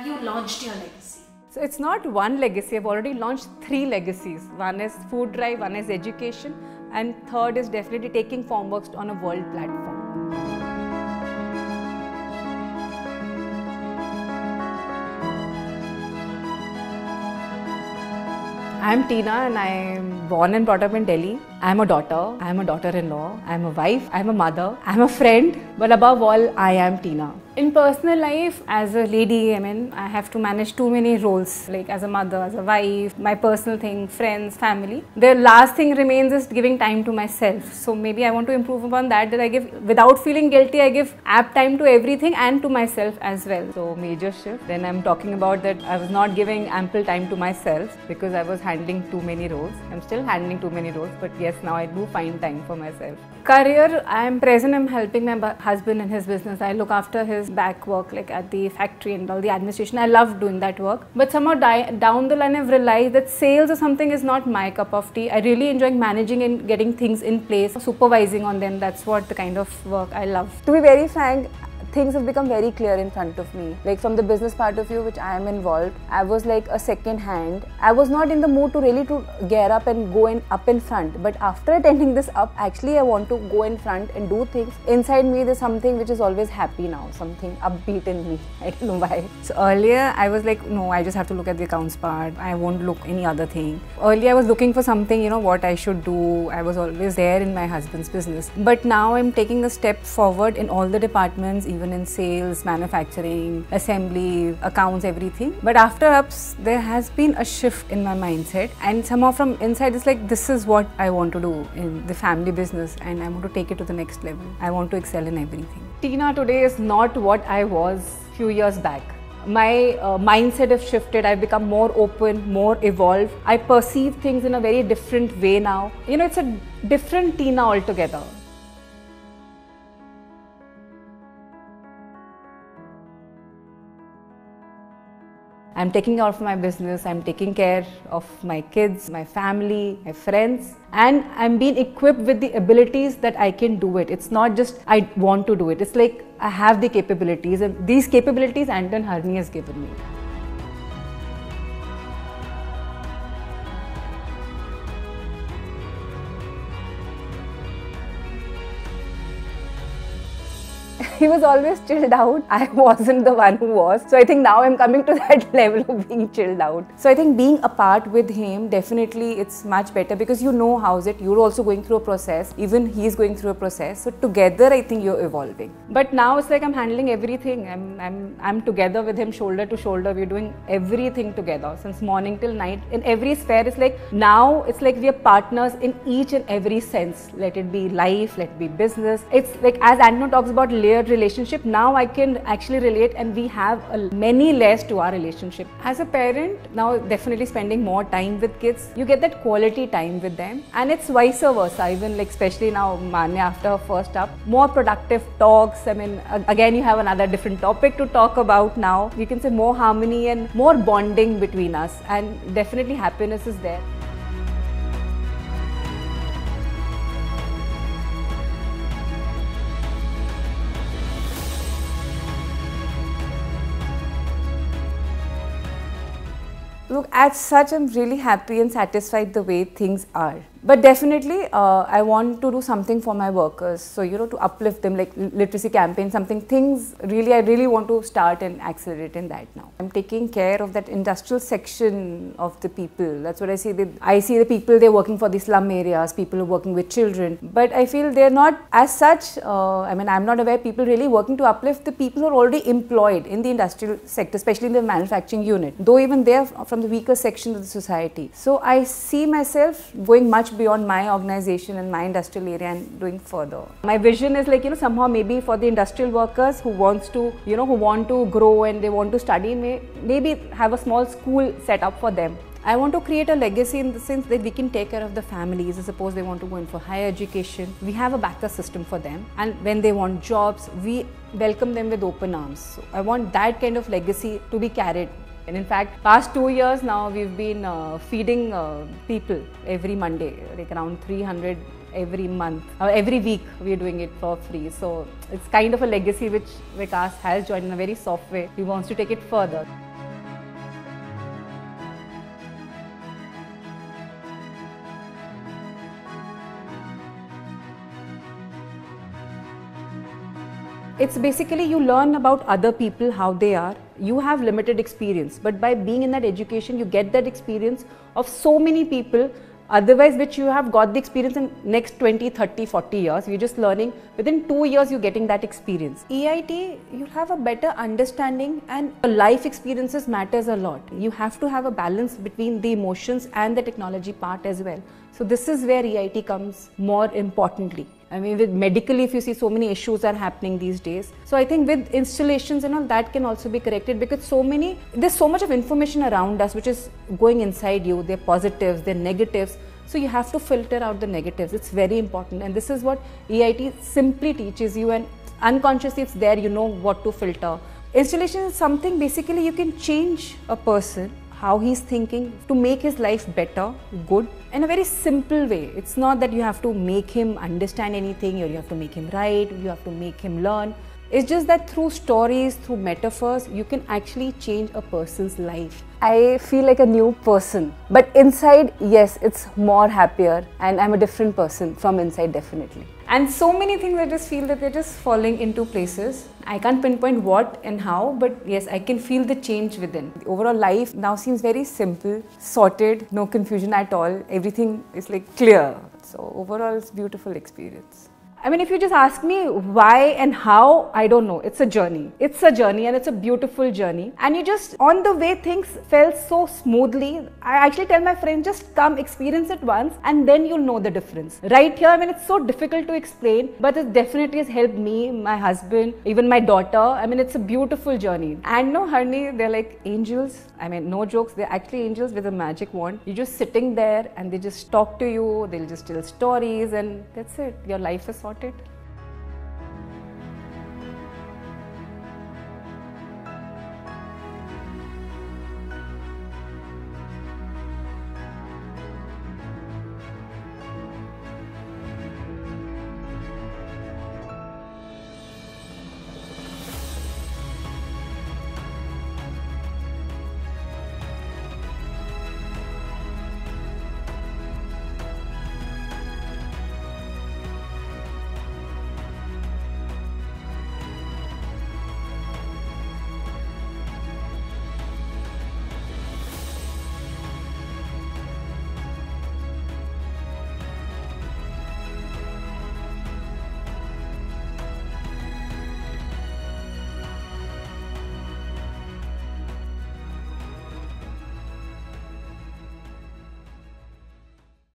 have you launched your legacy? So it's not one legacy, I've already launched 3 legacies. One is food drive, one is education, and third is definitely taking Formworks on a world platform. I'm Tina and I'm born and brought up in Delhi. I'm a daughter, I'm a daughter-in-law, I'm a wife, I'm a mother, I'm a friend, but above all, I am Tina. In personal life, as a lady, I have to manage too many roles, like as a mother, as a wife, my personal thing, friends, family. The last thing remains is giving time to myself. So maybe I want to improve upon that I give, without feeling guilty, I give apt time to everything and to myself as well. So major shift. Then I'm talking about that I was not giving ample time to myself because I was handling too many roles. I'm still handling too many roles, but yes, now I do find time for myself. Career, I'm present, I'm helping my husband in his business. I look after his back work, like at the factory and all the administration. I love doing that work. But somehow down the line, I've realized that sales or something is not my cup of tea. I really enjoy managing and getting things in place, supervising on them. That's what the kind of work I love. To be very frank, things have become very clear in front of me. Like from the business part of view, which I am involved, I was like a second hand. I was not in the mood to really gear up and go up in front. But after attending this up, actually I want to go in front and do things. Inside me, there's something which is always happy now, something upbeat in me. I don't know why. So earlier I was like, no, I just have to look at the accounts part. I won't look any other thing. Earlier I was looking for something, what I should do. I was always there in my husband's business. But now I'm taking a step forward in all the departments, even in sales, manufacturing, assembly, accounts, everything. But after ups, there has been a shift in my mindset, and somehow from inside it's like, this is what I want to do in the family business and I want to take it to the next level. I want to excel in everything. Tina today is not what I was a few years back. My mindset has shifted. I've become more open, more evolved. I perceive things in a very different way now. It's a different Tina altogether. I'm taking care of my business, I'm taking care of my kids, my family, my friends, and I'm being equipped with the abilities that I can do it. It's not just I want to do it, it's like I have the capabilities, and these capabilities Harini has given me. He was always chilled out. I wasn't the one who was. So I think now I'm coming to that level of being chilled out. So I think being apart with him, definitely it's much better because how's it. You're also going through a process. Even he's going through a process. So together I think you're evolving. But now it's like I'm handling everything. I'm together with him shoulder to shoulder. We're doing everything together since morning till night. In every sphere, it's like now it's like we are partners in each and every sense. Let it be life, let it be business. It's like as Antano talks about layered relationship, now I can actually relate, and we have many layers to our relationship. As a parent, now definitely spending more time with kids, you get that quality time with them, and it's vice versa. Even like especially now Manya after her first up, more productive talks. Again you have another different topic to talk about now. You can say more harmony and more bonding between us, and definitely happiness is there. Look, as such, I'm really happy and satisfied the way things are. But definitely, I want to do something for my workers. So, to uplift them, like literacy campaign, I really want to start and accelerate in that now. I'm taking care of that industrial section of the people. That's what I see. I see the people, they're working for the slum areas, people who are working with children. But I feel they're not as such, I'm not aware people really working to uplift the people who are already employed in the industrial sector, especially in the manufacturing unit, though even they're from the weaker section of the society. So I see myself going much beyond my organization and my industrial area and doing further. My vision is like, somehow maybe for the industrial workers who wants to, who want to grow and they want to study, maybe have a small school set up for them. I want to create a legacy in the sense that we can take care of the families. Suppose they want to go in for higher education, we have a backup system for them. And when they want jobs, we welcome them with open arms. So I want that kind of legacy to be carried. And in fact, past 2 years now, we've been feeding people every Monday, like around 300 every month. Every week, we're doing it for free. So it's kind of a legacy which Vikas has joined in a very soft way. He wants to take it further. It's basically you learn about other people, how they are. You have limited experience, but by being in that education, you get that experience of so many people, otherwise which you have got the experience in next 20, 30, 40 years. You're just learning. Within 2 years, you're getting that experience. EIT, you'll have a better understanding, and life experiences matters a lot. You have to have a balance between the emotions and the technology part as well. So this is where EIT comes more importantly. I mean, with medically, if you see, so many issues are happening these days. So I think with installations and all, that can also be corrected, because there's so much of information around us which is going inside you. They're positives, they're negatives. So you have to filter out the negatives. It's very important. And this is what EIT simply teaches you, and unconsciously it's there, you know what to filter. Installation is something basically you can change a person, how he's thinking, to make his life better, good, in a very simple way. It's not that you have to make him understand anything, or you have to make him write, you have to make him learn. It's just that through stories, through metaphors, you can actually change a person's life. I feel like a new person, but inside, yes, it's more happier, and I'm a different person from inside, definitely. And so many things, I just feel that they're just falling into places. I can't pinpoint what and how, but yes, I can feel the change within. The overall life now seems very simple, sorted, no confusion at all. Everything is like clear. So overall, it's a beautiful experience. I mean, if you just ask me why and how, I don't know. It's a journey. It's a journey, and it's a beautiful journey. And you just, on the way things felt so smoothly, I actually tell my friends, just come experience it once, and then you'll know the difference. Right here, I mean, it's so difficult to explain, but it definitely has helped me, my husband, even my daughter. I mean, it's a beautiful journey. And no, Harini, they're like angels. I mean, no jokes, they're actually angels with a magic wand. You're just sitting there, and they just talk to you, they'll just tell stories, and that's it. Your life is sorted.